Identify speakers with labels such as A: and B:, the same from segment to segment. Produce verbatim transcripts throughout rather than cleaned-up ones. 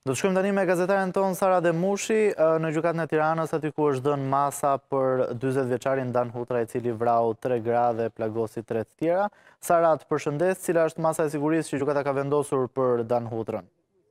A: Do të shkojmë tani me gazetaren tonë Sara Demushi në gjykatën e Tiranës, aty ku është dhënë masa për dyzet vjeçarin Dan Hutra, i cili vrau tre gra dhe plagosi tre të tjera. Sara, të përshëndes, cila është masa e sigurisë që gjykata ka vendosur për Dan Hutrën?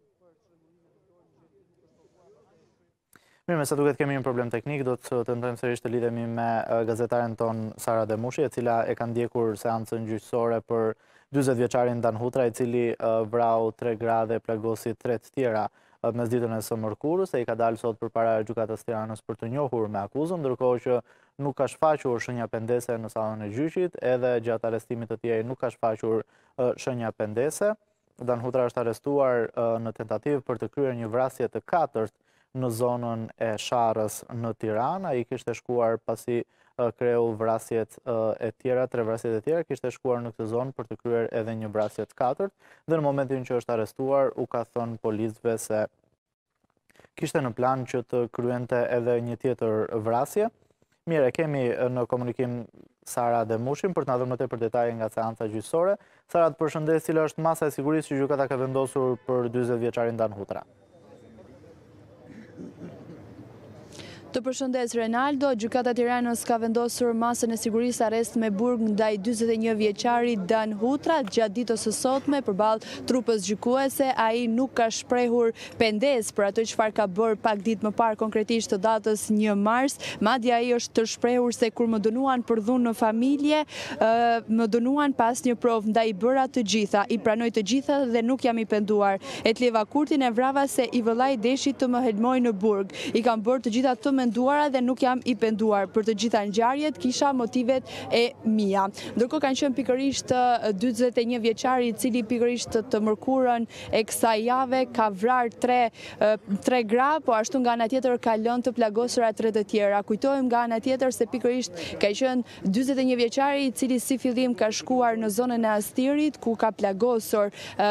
A: Mirë, me sa duket kemi një problem teknik, do të tentojmë sërish të lidhemi me gazetaren tonë Sara Demushi, e cila e ka ndjekur seancën gjyqësore për dyzet vjeçarin Dan Hutra, i cili vrau tre gra dhe plagosi tre të tjera mes ditën e së mërkurës, e i ka dalë sot përpara gjykatës Tiranës për të njohur me akuzën, ndërkohë që nuk ka shfaqur shenja pendese në sallën e gjyqit, edhe gjatë arrestimit të tij nuk ka shfaqur shenja pendese. Dan Hutra është arrestuar në tentativë për të kryer një vrasje të katërt në zonën e Sharrës në Tiranë. Ai kishte shkuar pasi kreu vrasjet e tjera, tre vrasjet e tjera, kishte shkuar në këtë zonë për të kryer edhe një vrasje të katërt, dhe në momentin që është arrestuar u ka thënë policëve se kishte në plan që të kryente edhe një tjetër vrasje. Mire, kemi në komunikim Sara Demushin për të na dhënë më tepër detaje nga seanca gjyqësore. Sara, të përshëndes, cila është masa e sigurisë që gjykata ka vendosur për dyzet vjeçarin Dan Hutra?
B: Të përshëndes Renaldo, gjykata e Tiranës ka vendosur masën e sigurisë arrest me burg ndaj dyzet e një vjeçari Dan Hutra gjatë ditës së sotme përballë trupës gjykuese. Ai nuk ka shprehur pendes për atë çfarë ka bërë pak ditë më parë, konkretisht të datës një mars. Madje ai është të shprehur se kur më dënuan për dhunë në familje, më dënuan pas një provë ndaj bëra të gjitha. I pranoj të gjitha dhe nuk jam i penduar. Etleva Kurtin e vrava se i vëllai deshi të më helmoj në burg. I kam bërë të gjitha të menduara dhe nuk jam i penduar. Për të gjitha ngjarjet kisha motivet e mia. Ndërkohë kanë qenë pikërisht dyzet e një vjeçari, i cili pikërisht të mërkurën e kësaj jave ka vrarë tre, tre gra, po ashtu nga ana tjetër ka lënë të plagosura tre të tjera. Kujtojmë nga ana tjetër se pikërisht ka qenë dyzet e një vjeçari, i cili si fillim ka shkuar në zonën e Astirit, ku ka plagosur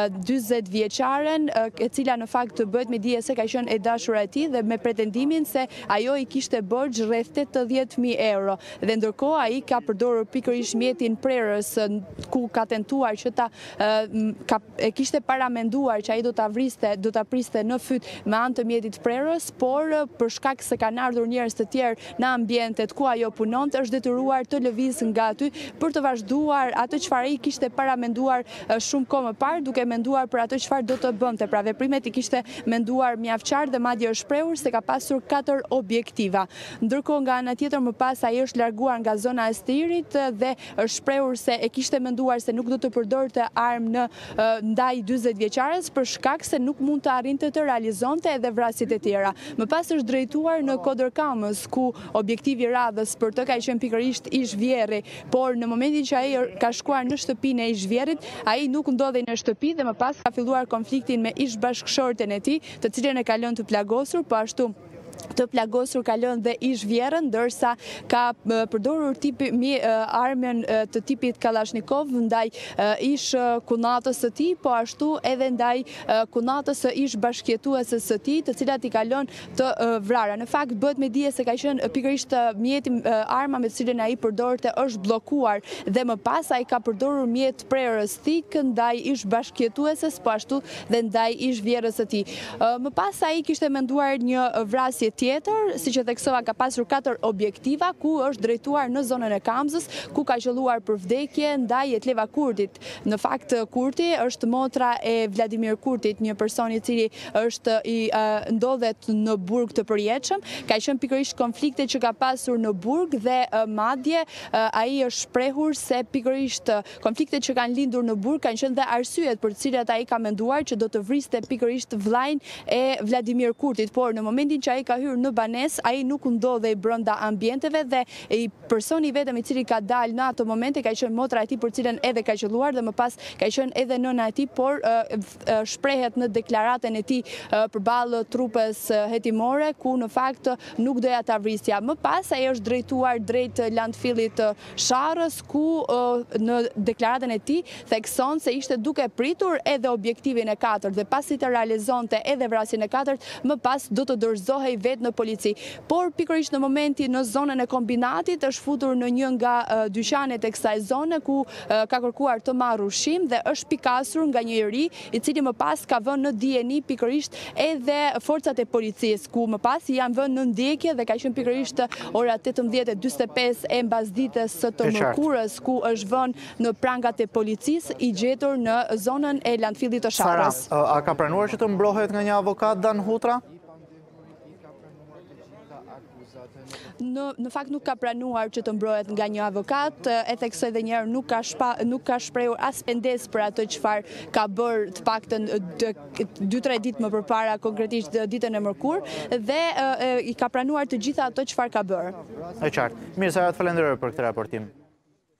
B: dyzet vjeçaren, e cila në fakt bëhet me dije se ka qenë e dashura e tij dhe me pretendimin se ajo i kishte borxh rreth tetëdhjetë mijë euro, dhe ndërkohë ai ka përdorur pikërisht mjetin prerës, ku ka tentuar që ta ka, e kishte paramenduar që ai do ta vriste, do ta priste në fyt me anë të mjetit prerës, por për shkak se kanë ardhur njerëz të tjerë në ambientet ku ajo punonte, është detyruar të lëvizë nga aty për të vazhduar atë çfarë ai kishte paramenduar shumë kohë më parë, duke menduar për atë çfarë do të bënte. Pra veprimet i kishte menduar mjaft qartë dhe madje është shprehur se ka pasur katër objektiva. Ndërkohë nga ana tjetër më pas ai është larguar nga zona e Astirit dhe është shprehur se e kishte menduar se nuk do të përdorte armë në ndaj dyzet vjeçares për shkak se nuk mund të arrinte të realizonte edhe vrasjet e tjera. Më pas është drejtuar në Kodërkamës, ku objektivi i radhës për të ka qenë pikërisht ish vjerri, por në momentin që ai ka shkuar në shtëpinë e ish vjerrit, ai nuk ndodhej në shtëpi dhe më pas ka filluar konfliktin me ish bashkëshorten e tij, të cilën e ka lënë të plagosur, po ashtu të plagosur ka lënë dhe ish vjerën, ndërsa ka përdorur tipi armën të tipit Kalashnikov ndaj ish kunatës së tij, po ashtu edhe ndaj kunatës së ish bashkëjetueses së tij, të cilat i ka lënë të vrara. Në fakt bëhet me dije se ka qenë pikërisht mjeti, arma me të cilën ai përdorte është bllokuar dhe më pas ai ka përdorur mjet prerës thik ndaj ish bashkëjetueses, po ashtu dhe ndaj ish vjerës së tij. Më pas ai kishte menduar një vrasje tjetër, siç e theksova, ka pasur katër objektiva, ku është drejtuar në zonën e Kamzës, ku ka qelluar për vdekje ndaj Etleva Kurtit. Në fakt Kurti është motra e Vladimir Kurtit, një person i cili është i ndodhet në burg të përjetshëm. Ka qenë pikërisht konflikte që ka pasur në burg dhe madje ai është shprehur se pikërisht konfliktet që kanë lindur në burg kanë qenë dhe arsyet për të cilat ai ka menduar që do të vriste pikërisht vllain e Vladimir Kurtit, por në momentin që ai ka hyrë në banesë, ai nuk ndodhej brenda ambienteve dhe i personi vetëm i cili ka dalë në ato momente ka qenë motra e tij, për cilën edhe ka qelluar, dhe më pas ka qenë edhe nëna e tij, por shprehet në deklaratën e tij përballë trupës hetimore, ku në fakt nuk doja ta vrisja. Më pas ai është drejtuar drejt landfillit të Sharrës, ku në deklaratën e tij thekson se ishte duke pritur edhe objektivin e katërt dhe pasi të realizonte edhe vrasjen e katërt, më pas do të dorëzohej vetë në polici. Por pikërisht në momenti në zonën e kombinatit është futur në një nga dyqanet e kësaj zone ku ka kërkuar të marrë ushqim dhe është pikasur nga një njeri i cili më pas ka vënë në dieni pikërisht edhe forcat e policisë, ku më pas janë vënë në ndjekje dhe ka qenë pikërisht ora tetëmbëdhjetë e dyzet e pesë e mbasdites së të mërkurës, ku është vënë në prangat e policisë i gjetur në zonën e landfillit të Sharrës.
A: Sara, a ka pranuar që të mbrohet nga një avokat Dan Hutra?
B: Në, në fakt nuk ka pranuar që të mbrohet nga një avokat, e theksoj dhe njerë nuk ka, shpa, nuk ka shprehur as pendes për ato çfarë ka bërë të paktën dy tre ditë më përpara, konkretisht ditën e mërkurë, dhe e, e, i ka pranuar të gjitha ato çfarë ka bërë.
A: E qartë. Mirë, Sara, të falenderoj për këtë raportim.